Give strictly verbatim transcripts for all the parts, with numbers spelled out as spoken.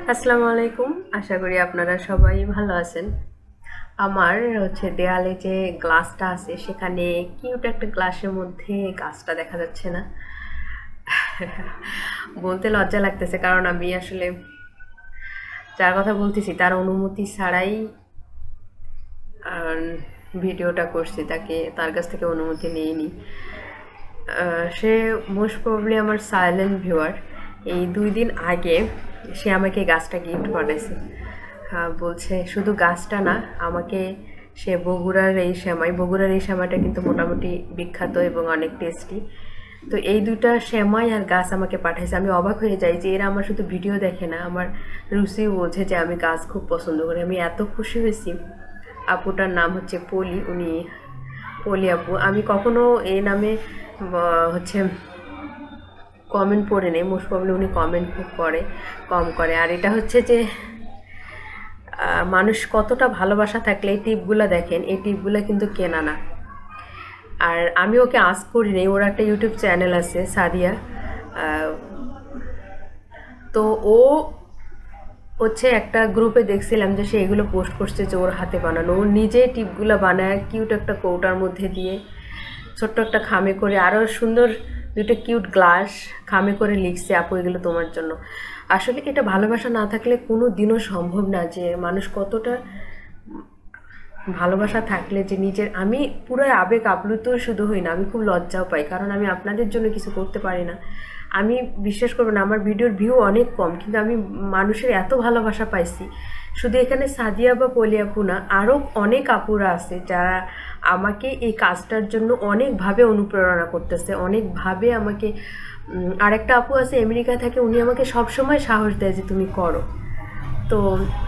আসসালামু আলাইকুম। আশা করি আপনারা সবাই ভালো আছেন। আমার হচ্ছে দেয়ালে যে গ্লাসটা আছে সেখানে কিউট একটা গ্লাসের মধ্যে গাছটা দেখা যাচ্ছে না। বলতে লজ্জা লাগতেছে কারণ আমি আসলে যার কথা বলতেছি তার অনুমতি ছাড়াই আহ, ভিডিওটা করছি, তাকে তার কাছ থেকে অনুমতি নিইনি। আহ, সে মোস্ট প্রবাবলি আমার সাইলেন্ট ভিউয়ার। এই দুই দিন আগে সে আমাকে গাছটা গিফট পাঠাইছে। হ্যাঁ, বলছে শুধু গাছটা না, আমাকে সে বগুড়ার এই সেমাই বগুড়ার এই সেমাইটা কিন্তু মোটামুটি বিখ্যাত এবং অনেক টেস্টি। তো এই দুটা সেমাই আর গাছ আমাকে পাঠাইছে। আমি অবাক হয়ে যাই যে এরা আমার শুধু ভিডিও দেখে না, আমার রুচি বোঝে যে আমি গাছ খুব পছন্দ করি। আমি এত খুশি হয়েছি। আপুটার নাম হচ্ছে পলি, উনি পলি আপু। আমি কখনো এই নামে আহ, হচ্ছে কমেন্ট পড়ে নেই। মোস্ট প্রবলি উনি কমেন্ট খুব করে, কম করে। আর এটা হচ্ছে যে আহ, মানুষ কতটা ভালোবাসা থাকলে এই টিপগুলো দেখেন, এই টিপগুলো কিন্তু কেনা না। আর আমি ওকে আজ করি নেই, ওর একটা ইউটিউব চ্যানেল আছে সাদিয়া। আহ, তো ও হচ্ছে একটা গ্রুপে দেখছিলাম যে সে এগুলো পোস্ট করছে যে ওর হাতে বানানো, ওর নিজে টিপগুলো বানায় কিউট একটা কৌটার মধ্যে দিয়ে ছোট্ট একটা খামে করে, আরও সুন্দর দুটো কিউট গ্লাস খামে করে লিখছে, আপু এগুলো তোমার জন্য। আসলে এটা ভালোবাসা না থাকলে কোনো দিনও সম্ভব না যে মানুষ কতটা ভালোবাসা থাকলে যে নিজের, আমি পুরো আবেগ আপ্লুত শুধু হই না, আমি খুব লজ্জাও পাই কারণ আমি আপনাদের জন্য কিছু করতে পারি না। আমি বিশ্বাস করবো না, আমার ভিডিওর ভিউ অনেক কম কিন্তু আমি মানুষের এত ভালোবাসা পাইছি। শুধু এখানে সাদিয়া বা পলি আপু না, আরও অনেক আপুরা আছে যারা আমাকে এই কাজটার জন্য অনেকভাবে অনুপ্রেরণা করতেছে, অনেকভাবে আমাকে। আরেকটা আপু আছে আমেরিকায় থাকে, উনি আমাকে সবসময় সাহস দেয় যে তুমি করো। তো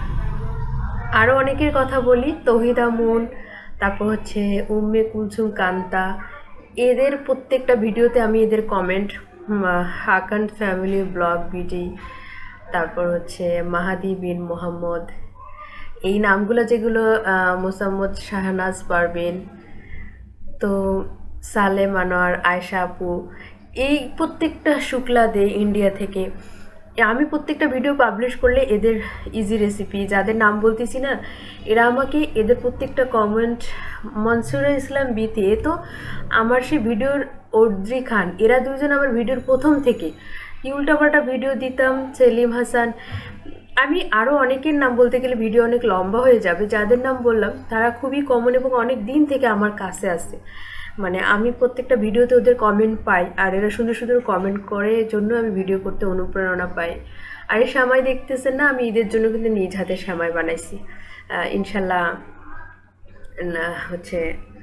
আরও অনেকের কথা বলি, তৌহিদা মুন, তারপর হচ্ছে উম্মে কুলসুম কান্তা, এদের প্রত্যেকটা ভিডিওতে আমি এদের কমেন্ট, হাকান ফ্যামিলি ব্লগ বিডি, তারপর হচ্ছে মাহাদি বিন মোহাম্মদ, এই নামগুলো যেগুলো, মোসাম্মদ শাহনাজ পারবেন, তো সালেম আনোয়ার, আয়শা আপু, এই প্রত্যেকটা শুক্লা দে ইন্ডিয়া থেকে, আমি প্রত্যেকটা ভিডিও পাবলিশ করলে এদের ইজি রেসিপি, যাদের নাম বলতেছি না, এরা আমাকে এদের প্রত্যেকটা কমেন্ট, মনসুরা ইসলাম বিতে, এ তো আমার সেই ভিডিওর অর্দ্রি খান, এরা দুজন আমার ভিডিওর প্রথম থেকে কি উল্টাপাল্টা ভিডিও দিতাম, সেলিম হাসান, আমি আরও অনেকের নাম বলতে গেলে ভিডিও অনেক লম্বা হয়ে যাবে। যাদের নাম বললাম তারা খুবই কমন এবং অনেক দিন থেকে আমার কাছে আসে। মানে আমি প্রত্যেকটা ভিডিওতে ওদের কমেন্ট পাই আর এরা সুন্দর সুন্দর কমেন্ট করে, জন্য আমি ভিডিও করতে অনুপ্রেরণা পাই। আর এই সেমাই দেখতেছেন না, আমি ঈদের জন্য কিন্তু নিজ হাতে সেমাই বানাইছি। ইনশাল্লাহ হচ্ছে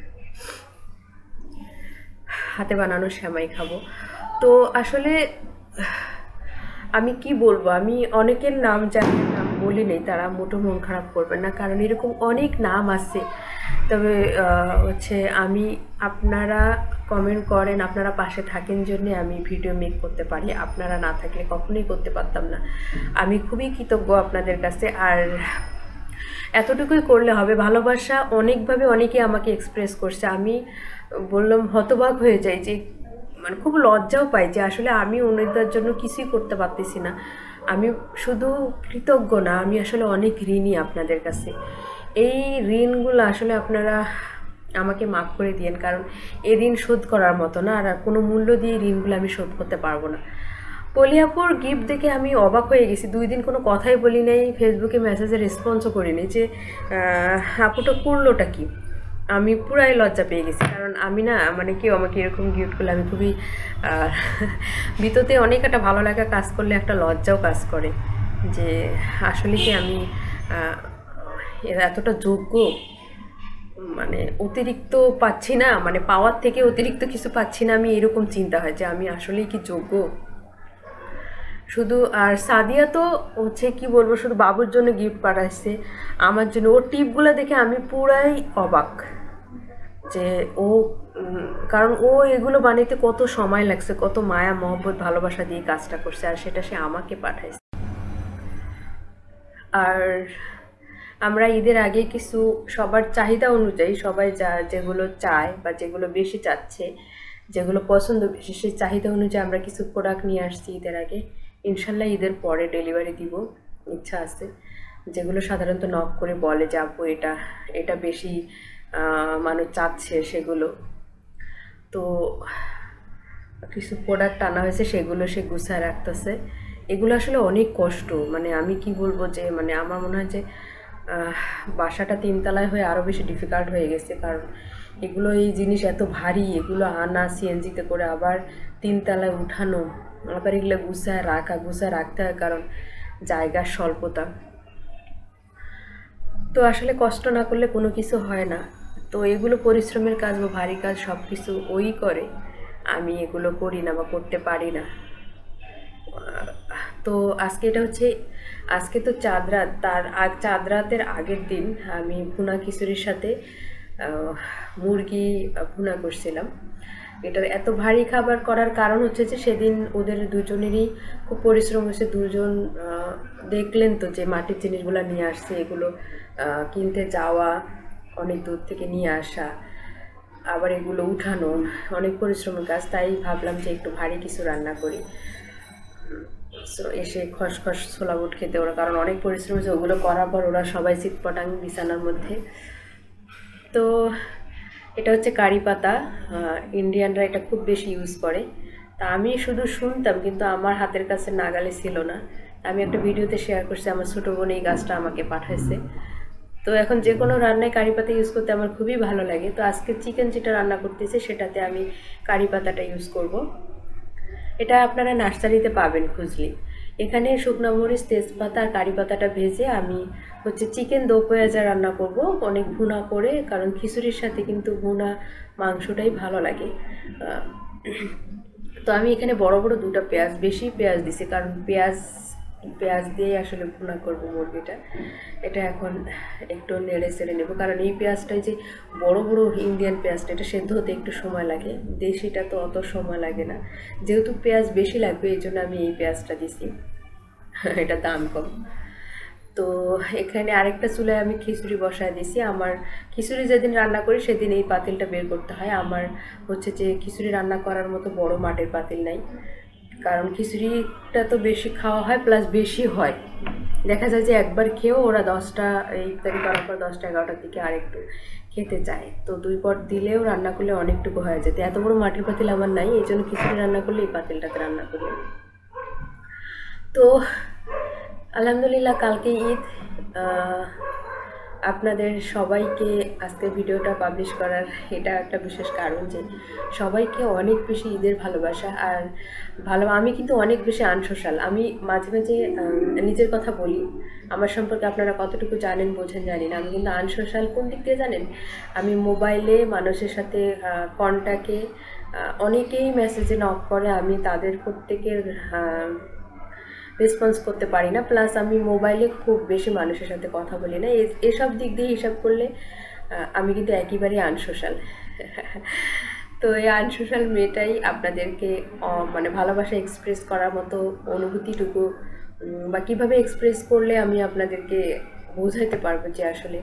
হাতে বানানো সেমাই খাবো। তো আসলে আমি কি বলবো, আমি অনেকের নাম যাদের নাম বলি নেই তারা মোটো মন খারাপ করবেন না, কারণ এরকম অনেক নাম আছে। তবে হচ্ছে আমি, আপনারা কমেন্ট করেন, আপনারা পাশে থাকেন জন্যে আমি ভিডিও মেক করতে পারি, আপনারা না থাকলে কখনোই করতে পারতাম না। আমি খুবই কৃতজ্ঞ আপনাদের কাছে। আর এতটুকুই করলে হবে, ভালোবাসা অনেকভাবে অনেকে আমাকে এক্সপ্রেস করছে। আমি বললাম হতবাক হয়ে যাই যে, মানে খুব লজ্জাও পাই যে আসলে আমি ওনাদের জন্য কিছুই করতে পারতেছি না। আমি শুধু কৃতজ্ঞ না, আমি আসলে অনেক ঋণী আপনাদের কাছে। এই ঋণগুলো আসলে আপনারা আমাকে মাফ করে দিয়েন, কারণ এই ঋণ শোধ করার মতো না, আর কোনো মূল্য দিয়ে ঋণগুলো আমি শোধ করতে পারবো না। পলিয়াপুর গিফট দেখে আমি অবাক হয়ে গেছি। দুই দিন কোনো কথাই বলি নাই, ফেসবুকে মেসেজে রেসপন্সও করিনি যে আপুটা করলোটা কি। আমি পুরাই লজ্জা পেয়ে গেছি, কারণ আমি না, মানে কেউ আমাকে এরকম গিফট করলে আমি খুবই ভিতরতে অনেক একটা ভালো লাগা কাজ করলে একটা লজ্জাও কাজ করে যে আসলে কি আমি এতটা যোগ্য, মানে অতিরিক্ত পাচ্ছি না, মানে পাওয়ার থেকে অতিরিক্ত কিছু পাচ্ছি না, আমি এরকম চিন্তা হয় যে আমি আসলেই কি যোগ্য শুধু। আর সাদিয়া তো হচ্ছে কি বলবো, শুধু বাবুর জন্য গিফট পাঠাচ্ছে, আমার জন্য। ওর টিপগুলো দেখে আমি পুরাই অবাক যে ও, কারণ ও এগুলো বানাইতে কত সময় লাগছে, কত মায়া মহব্বত ভালোবাসা দিয়ে কাজটা করছে, আর সেটা সে আমাকে পাঠাইছে। আর আমরা ঈদের আগে কিছু সবার চাহিদা অনুযায়ী সবাই যা যেগুলো চায় বা যেগুলো বেশি চাচ্ছে, যেগুলো পছন্দ বেশি, সেই চাহিদা অনুযায়ী আমরা কিছু প্রোডাক্ট নিয়ে আসছি ঈদের আগে। ইনশাল্লাহ ঈদের পরে ডেলিভারি দিব। ইচ্ছা আছে, যেগুলো সাধারণত নক করে বলে যে আপু এটা এটা বেশি মানুষ চাচ্ছে সেগুলো। তো কিছু প্রোডাক্ট আনা হয়েছে, সেগুলো সে গুছায় রাখতেছে। এগুলো আসলে অনেক কষ্ট, মানে আমি কি বলবো যে মানে আমার মনে হয় যে বাসাটা তিনতলায় হয়ে আরও বেশি ডিফিকাল্ট হয়ে গেছে, কারণ এগুলো এই জিনিস এত ভারী, এগুলো আনা সিএনজিতে করে আবার তিনতলায় উঠানো, আবার এগুলো গুছায় রাখা গুছায় রাখতে হয় কারণ জায়গার স্বল্পতা। তো আসলে কষ্ট না করলে কোনো কিছু হয় না। তো এগুলো পরিশ্রমের কাজ বা ভারী কাজ সব কিছু ওই করে, আমি এগুলো করি না বা করতে পারি না। তো আজকে এটা হচ্ছে আজকে তো চাঁদ রাত, তার আগ চাঁদ রাতের আগের দিন আমি ভুনা খিচুড়ির সাথে মুরগি ভুনা করছিলাম। এটার এত ভারী খাবার করার কারণ হচ্ছে যে সেদিন ওদের দুজনেরই খুব পরিশ্রম হয়েছে। দুজন দেখলেন তো যে মাটির জিনিসগুলো নিয়ে আসছে, এগুলো কিনতে যাওয়া, অনেক দূর থেকে নিয়ে আসা, আবার এগুলো উঠানো, অনেক পরিশ্রমের কাজ। তাই ভাবলাম যে একটু ভারী কিছু রান্না করি। সো এসে খসখস ছোলা বুট খেতে ওরা, কারণ অনেক পরিশ্রম হয়েছে, ওগুলো করার পর ওরা সবাই চিৎপটাং বিছানার মধ্যে। তো এটা হচ্ছে কারি পাতা, ইন্ডিয়ানরা এটা খুব বেশি ইউজ করে। তা আমি শুধু শুনতাম, কিন্তু আমার হাতের কাছে নাগালে ছিল না। আমি একটা ভিডিওতে শেয়ার করছি, আমার ছোটো বোন এই গাছটা আমাকে পাঠাইছে। তো এখন যে কোনো রান্নায় কারি পাতা ইউজ করতে আমার খুবই ভালো লাগে। তো আজকে চিকেন যেটা রান্না করতেছি সেটাতে আমি কারি পাতাটা ইউজ করব। এটা আপনারা নার্সারিতে পাবেন খুঁজলে। এখানে শুকনো মরিচ, তেজপাতা আর কারি পাতাটা ভেজে আমি হচ্ছে চিকেন দো পেঁয়াজা রান্না করব, অনেক ভুনা করে, কারণ খিচুড়ির সাথে কিন্তু ভুনা মাংসটাই ভালো লাগে। তো আমি এখানে বড় বড় দুটো পেঁয়াজ, বেশি পেঁয়াজ দিছি, কারণ পেঁয়াজ পেঁয়াজ দিয়ে আসলে ভুনা করব মুরগিটা। এটা এখন একটু নেড়ে চেড়ে নেব, কারণ এই পেঁয়াজটাই যে বড় বড় ইন্ডিয়ান পেঁয়াজটা, এটা সেদ্ধ হতে একটু সময় লাগে, দেশিটা তো অত সময় লাগে না। যেহেতু পেঁয়াজ বেশি লাগবে এই জন্য আমি এই পেঁয়াজটা দিছি, এটা দাম কম। তো এখানে আরেকটা চুলায় আমি খিচুড়ি বসায় দিছি। আমার খিচুড়ি যেদিন রান্না করি সেদিন এই পাতিলটা বের করতে হয়। আমার হচ্ছে যে খিচুড়ি রান্না করার মতো বড় মাটির পাতিল নাই, কারণ খিচুড়িটা তো বেশি খাওয়া হয়, প্লাস বেশি হয়। দেখা যায় যে একবার খেয়েও ওরা দশটা ইফতারি করার পর দশটা এগারোটার দিকে আরেকটু খেতে চায়। তো দুই পট দিলেও রান্না করলে অনেকটুকু হয়ে যেত। এত বড় মাটির পাতিল আমার নাই, এই জন্য খিচুড়ি রান্না করলে এই পাতিলটাতে রান্না করি। তো আলহামদুলিল্লাহ কালকে ঈদ। আপনাদের সবাইকে আজকে ভিডিওটা পাবলিশ করার এটা একটা বিশেষ কারণ যে সবাইকে অনেক বেশি ঈদের ভালোবাসা। আর ভালো, আমি কিন্তু অনেক বেশি আনসোশাল। আমি মাঝে মাঝে নিজের কথা বলি, আমার সম্পর্কে আপনারা কতটুকু জানেন বোঝেন জানি না। আমি কিন্তু আনসোশাল কোন দিক দিয়ে জানেন? আমি মোবাইলে মানুষের সাথে কন্ট্যাক্টে অনেকেই মেসেজে নক করে, আমি তাদের প্রত্যেকের রেসপন্স করতে পারি না। প্লাস আমি মোবাইলে খুব বেশি মানুষের সাথে কথা বলি না। এসব দিক দিয়ে হিসাব করলে আমি কিন্তু একেবারেই আনসোশাল। তো এই আনসোশাল মেয়েটাই আপনাদেরকে মানে ভালোবাসা এক্সপ্রেস করার মতো অনুভূতিটুকু বা কীভাবে এক্সপ্রেস করলে আমি আপনাদেরকে বোঝাতে পারবো যে আসলে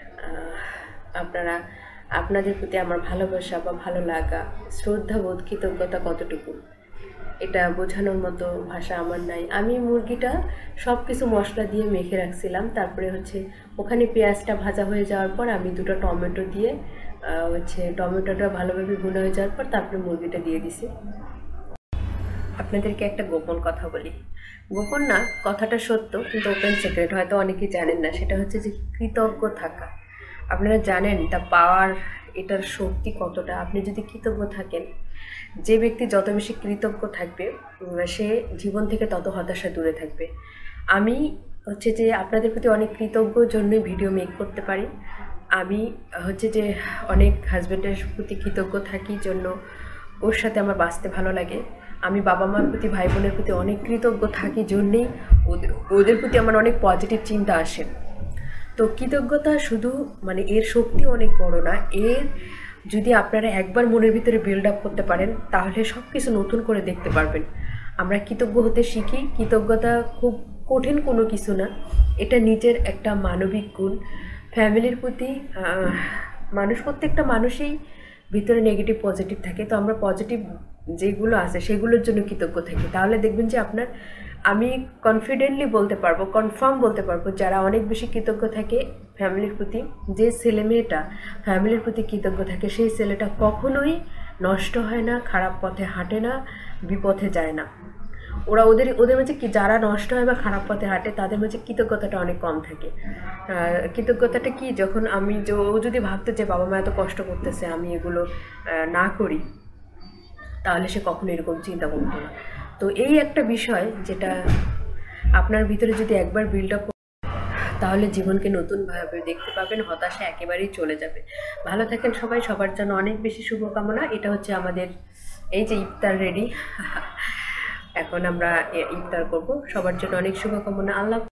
আপনারা আপনাদের প্রতি আমার ভালোবাসা বা ভালো লাগা, শ্রদ্ধাবোধ, কৃতজ্ঞতা কতটুকু, এটা বোঝানোর মতো ভাষা আমার নাই। আমি মুরগিটা সব কিছু মশলা দিয়ে মেখে রাখছিলাম, তারপরে হচ্ছে ওখানে পেঁয়াজটা ভাজা হয়ে যাওয়ার পর আমি দুটো টমেটো দিয়ে হচ্ছে টমেটোটা ভালোভাবে ভুনা হয়ে যাওয়ার পর তারপরে মুরগিটা দিয়ে দিছি। আপনাদেরকে একটা গোপন কথা বলি, গোপন না, কথাটা সত্য কিন্তু ওপেন সিক্রেট, হয়তো অনেকেই জানেন না। সেটা হচ্ছে যে কৃতজ্ঞ থাকা। আপনারা জানেন দ্য পাওয়ার, এটার শক্তি কতটা। আপনি যদি কৃতজ্ঞ থাকেন, যে ব্যক্তি যত বেশি কৃতজ্ঞ থাকবে সে জীবন থেকে তত হতাশা দূরে থাকবে। আমি হচ্ছে যে আপনাদের প্রতি অনেক কৃতজ্ঞ জন্যই ভিডিও মেক করতে পারি। আমি হচ্ছে যে অনেক হাজব্যান্ডের প্রতি কৃতজ্ঞ থাকি জন্য ওর সাথে আমার বাঁচতে ভালো লাগে। আমি বাবা মার প্রতি, ভাই বোনের প্রতি অনেক কৃতজ্ঞ থাকি জন্যেই ওদের ওদের প্রতি আমার অনেক পজিটিভ চিন্তা আসে। তো কৃতজ্ঞতা শুধু মানে এর শক্তি অনেক বড় না, এর যদি আপনারা একবার মনের ভিতরে বিল্ড আপ করতে পারেন তাহলে সব কিছু নতুন করে দেখতে পারবেন। আমরা কৃতজ্ঞ হতে শিখি। কৃতজ্ঞতা খুব কঠিন কোনো কিছু না, এটা নিজের একটা মানবিক গুণ। ফ্যামিলির প্রতি মানুষ, প্রত্যেকটা মানুষই ভিতরে নেগেটিভ পজিটিভ থাকে, তো আমরা পজিটিভ যেগুলো আছে সেগুলোর জন্য কৃতজ্ঞ থাকি। তাহলে দেখবেন যে আপনার আমি কনফিডেন্টলি বলতে পারবো, কনফার্ম বলতে পারবো, যারা অনেক বেশি কৃতজ্ঞ থাকে ফ্যামিলির প্রতি, যে ছেলে মেয়েটা ফ্যামিলির প্রতি কৃতজ্ঞ থাকে সেই ছেলেটা কখনোই নষ্ট হয় না, খারাপ পথে হাঁটে না, বিপথে যায় না। ওরা ওদের ওদের মাঝে কি, যারা নষ্ট হয় বা খারাপ পথে হাঁটে তাদের মাঝে কৃতজ্ঞতাটা অনেক কম থাকে। কৃতজ্ঞতাটা কি, যখন আমি যে ও যদি ভাবতো যে বাবা মা এত কষ্ট করতেছে আমি এগুলো না করি, তাহলে সে কখনো এরকম চিন্তা করতো না। তো এই একটা বিষয় যেটা আপনার ভিতরে যদি একবার বিল্ড আপ, তাহলে জীবনকে নতুনভাবে দেখতে পাবেন, হতাশা একেবারেই চলে যাবে। ভালো থাকেন সবাই, সবার জন্য অনেক বেশি শুভকামনা। এটা হচ্ছে আমাদের এই যে ইফতার রেডি, এখন আমরা ইফতার করব, সবার জন্য অনেক শুভকামনা। আল্লাহ।